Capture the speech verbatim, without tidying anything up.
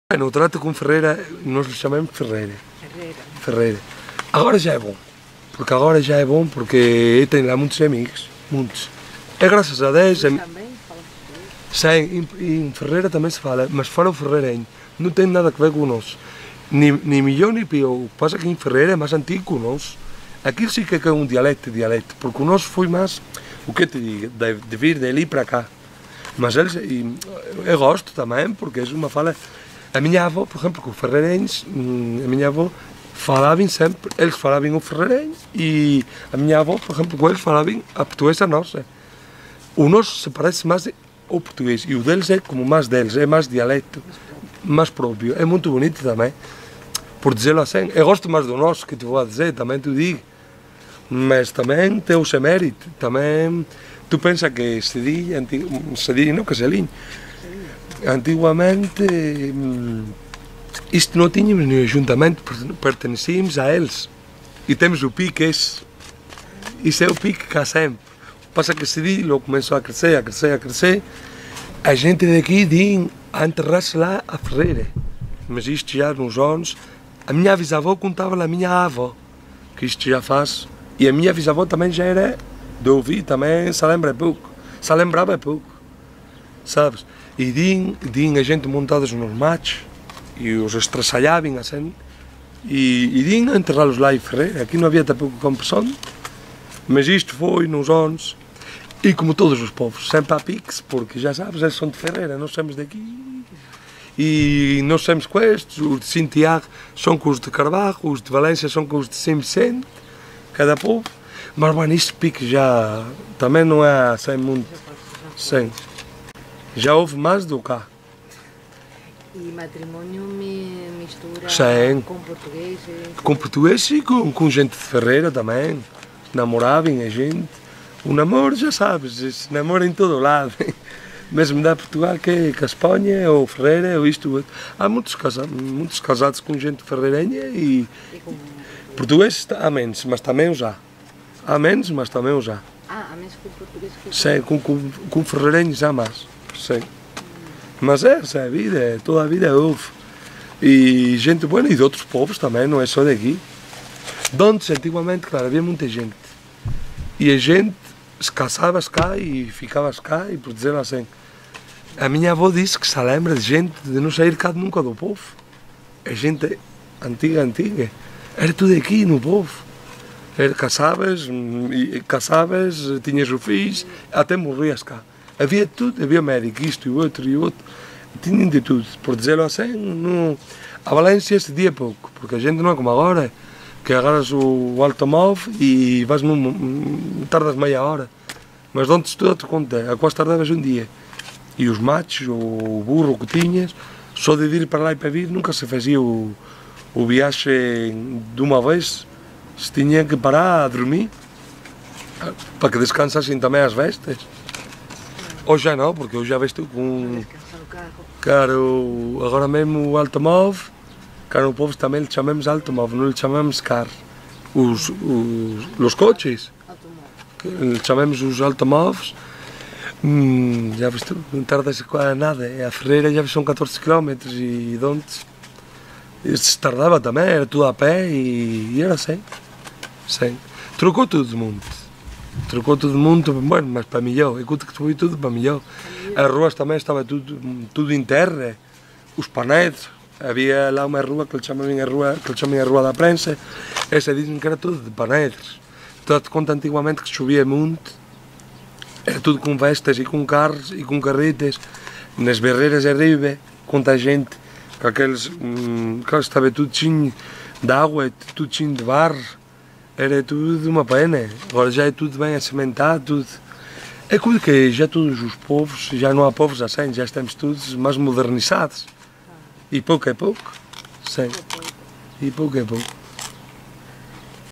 No trato com Ferreira, nós lhe chamamos Ferreira. Ferreira. Ferreira. Agora já é bom, porque agora já é bom, porque eu tenho lá muitos amigos, muitos. É graças a Deus. Também fala Sim, em, em Ferreira também se fala, mas fala o ferreirenho, não tem nada a ver com nós. Nem, nem melhor nem pior, o que passa é que em Ferreira é mais antigo que o nosso. Aquilo sim que é um dialeto, dialeto, porque o nosso foi mais, o que eu te digo, de, de vir dali para cá. Mas eles, e, eu gosto também, porque é uma fala. A minha avó, por exemplo, com os ferreirenhos, a minha avó falavam sempre, eles falavam o ferreirenho e a minha avó, por exemplo, com eles falavam a portuguesa nossa. O nosso se parece mais ao português e o deles é como mais deles, é mais dialeto, mais próprio. É muito bonito também, por dizê-lo assim. Eu gosto mais do nosso, que te vou a dizer, também te digo, mas também tem o seu mérito. Também, tu pensas que se diz, se diz, não que se linha. Antigamente, isto não tínhamos nenhum ajuntamento, pertencíamos a eles. E temos o pique esse. Isso é o pique que há sempre. Passa que esse dia logo começou a crescer, a crescer, a crescer. A gente daqui diz a enterrar-se lá a Ferreira. Mas isto já nos anos. A minha bisavó contava a minha avó, que isto já faz. E a minha bisavó também já era de ouvir, também se lembra pouco. Se lembrava pouco, sabes? E din, din a gente montados nos matos e os estraçalhavam assim e, e din a enterrá-los lá em Ferreira. Aqui não havia tampouco compressão, mas isto foi nos anos e como todos os povos, sempre a pique, porque já sabes, eles são de Ferreira, nós somos daqui e nós somos com estes, os de Santiago são com os de Carvalho, os de Valência são com os de São Vicente, cada povo, mas bueno, isto pique já também não é assim muito, sim. Já houve mais do que cá. E matrimónio me mistura Sim. com português? Com português e com, com gente de Ferreira também. Namoravam a gente. O namoro, já sabes, esse namoro em todo lado. Mesmo da Portugal, que, que a Espanha, ou Ferreira, ou isto ou outro. Há muitos casados, muitos casados com gente ferreirenha e... E com... Português há menos, mas também os há. Há menos, mas também os há. Ah, há menos com português que... Sim, com, com, com ferreirenhos há mais. Sim. Mas é, essa é a vida, toda a vida houve. E gente boa, e de outros povos também, não é só daqui. De antes, antigamente, claro, havia muita gente. E a gente se casava-se cá e ficava-se cá, e por dizer assim. A minha avó disse que se lembra de gente de não sair cá nunca do povo. A gente antiga, antiga. Era tudo aqui no povo. Era, casavas, casavas, tinhas o filhos, até morrias cá. Havia tudo, havia médico, isto e o outro e o outro, tinham de tudo, por dizer-lo assim, não... a Valência se dia pouco, porque a gente não é como agora, que agarras o automóvel e vais num, tardas meia hora, mas de onde estou te contei, a quase tardavas um dia, e os machos, o burro que tinhas, só de ir para lá e para vir, nunca se fazia o, o viagem de uma vez, se tinha que parar a dormir, para que descansassem também as vestes. Hoje já não, porque hoje já vejo tu com... Caro, agora mesmo o automóvel, caro, o povo também lhe chamamos automóvel, não lhe chamamos carro. Os, os, os coches, lhe chamamos os automóveis, hum, já vejo tu, não tarda-se quase nada. A Ferreira já são catorze quilómetros e de onde se tardava também, era tudo a pé e, e era assim. Sim. Trocou todo o mundo. Trocou todo mundo, bueno, mas para melhor, eu conto que foi tudo para melhor. As ruas também estava tudo, tudo em terra, os panedos, havia lá uma rua que lhe chamavam a rua, que lhe chamavam a Rua da Prensa, essa dizem que era tudo de panedos. Tanto conta antigamente que chovia muito, era tudo com vestas e com carros e com carretas, nas barreiras arriba, conta a gente, com aqueles, hum, que estava tudo cheio de água, tudo cheio de barro. Era tudo uma pena, agora já é tudo bem cimentado, tudo. É coisa que já todos os povos, já não há povos assim, já estamos todos mais modernizados. E pouco é pouco, sim. E pouco é pouco.